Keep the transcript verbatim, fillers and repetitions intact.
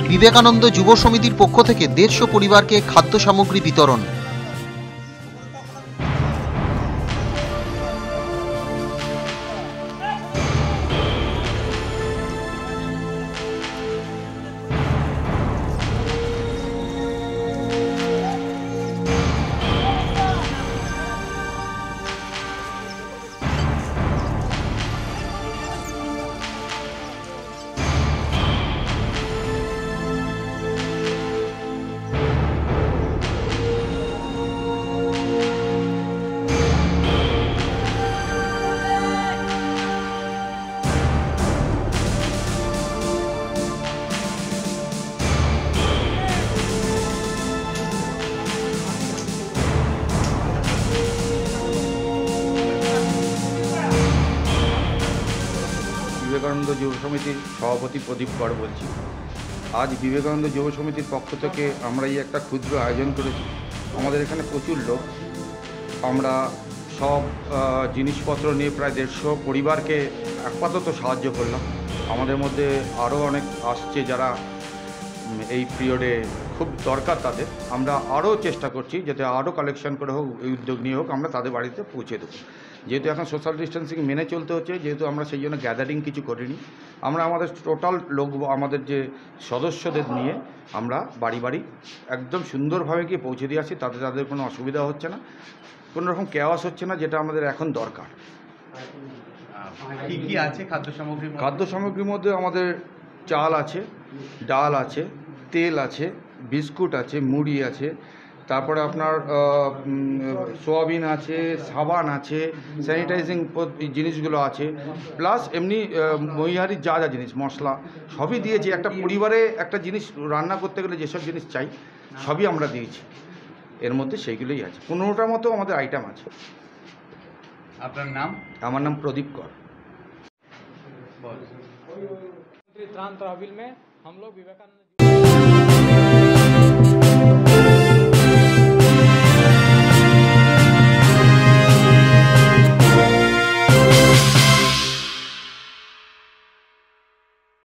বিবেকানন্দ যুব সমিতির পক্ষ থেকে দেড়শো পরিবারকে খাদ্য সামগ্রী বিতরণ। বিবেকানন্দ যুব সমিতির সভাপতি প্রদীপ কর বলছি। আজ বিবেকানন্দ যুব সমিতির পক্ষ থেকে আমরা এই একটা ক্ষুদ্র আয়োজন করেছি। আমাদের এখানে প্রচুর লোক, আমরা সব জিনিসপত্র নিয়ে প্রায় দেড়শো পরিবারকে আপাতত সাহায্য করলাম। আমাদের মধ্যে আরও অনেক আসছে যারা এই পিরিয়ডে খুব দরকার তাদের। আমরা আরও চেষ্টা করছি যাতে আরও কালেকশন করে হোক, এই উদ্যোগ নিয়ে হোক, আমরা তাদের বাড়িতে পৌঁছে দেবো। যেহেতু এখন সোশ্যাল ডিস্টেন্সিং মেনে চলতে হচ্ছে, যেহেতু আমরা সেই জন্য গ্যাদারিং কিছু করিনি, আমরা আমাদের টোটাল লোক, আমাদের যে সদস্যদের নিয়ে আমরা বাড়ি বাড়ি একদম সুন্দরভাবে গিয়ে পৌঁছে দিয়ে আসছি। তাতে তাদের কোনো অসুবিধা হচ্ছে না, কোনো রকম কেওয়াস হচ্ছে না, যেটা আমাদের এখন দরকার। কী কী আছে খাদ্য সামগ্রী? খাদ্য সামগ্রীর মধ্যে আমাদের চাল আছে, ডাল আছে, তেল আছে, বিস্কুট আছে, মুড়ি আছে, তারপরে আপনার সোয়াবিন আছে, সাবান আছে, স্যানিটাইজিং জিনিসগুলো আছে, প্লাস এমনি মহিহারির যা যা জিনিস মশলা সবই দিয়েছি। একটা পরিবারে একটা জিনিস রান্না করতে গেলে যেসব জিনিস চাই সবই আমরা দিয়েছি। এর মধ্যে সেইগুলোই আছে, পনেরোটার মতো আমাদের আইটেম আছে। আপনার নাম? আমার নাম প্রদীপ কর। त्राण तहवील में हम लोग विवेकानंद